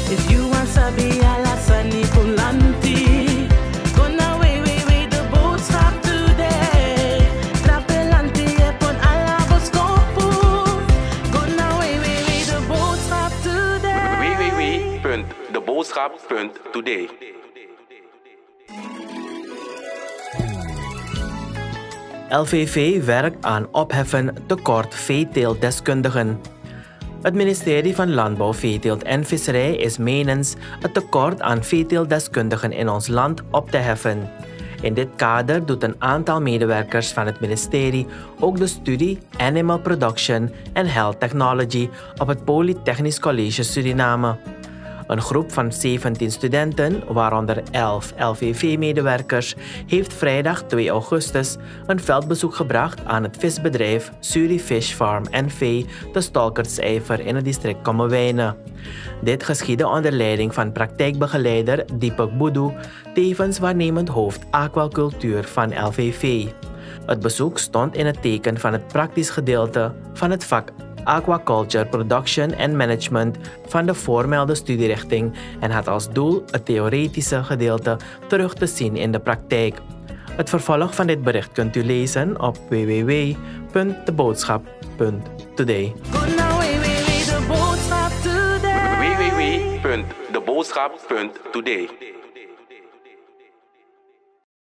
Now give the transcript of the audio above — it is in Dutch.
If you want sabi alasani pulanti, gonna way the boodschap today. Trapelanti epon alaboskopu, gonna way the boodschap today. www.deboodschap.today. LVV werkt aan opheffen tekort veeteeltdeskundigen. Het ministerie van Landbouw, Veeteelt en Visserij is menens het tekort aan veeteeltdeskundigen in ons land op te heffen. In dit kader doet een aantal medewerkers van het ministerie ook de studie Animal Production and Health Technology op het Polytechnisch College Suriname. Een groep van 17 studenten, waaronder 11 LVV-medewerkers, heeft vrijdag 2 augustus een veldbezoek gebracht aan het visbedrijf Suri Fish Farm N.V. te Stolkertsijver in het district Kommerwijnen. Dit geschiedde onder leiding van praktijkbegeleider Deepak Boedoe, tevens waarnemend hoofd aquacultuur van LVV. Het bezoek stond in het teken van het praktisch gedeelte van het vak Aquaculture Production and Management van de voormelde studierichting en had als doel het theoretische gedeelte terug te zien in de praktijk. Het vervolg van dit bericht kunt u lezen op www.deboodschap.today. www.deboodschap.today.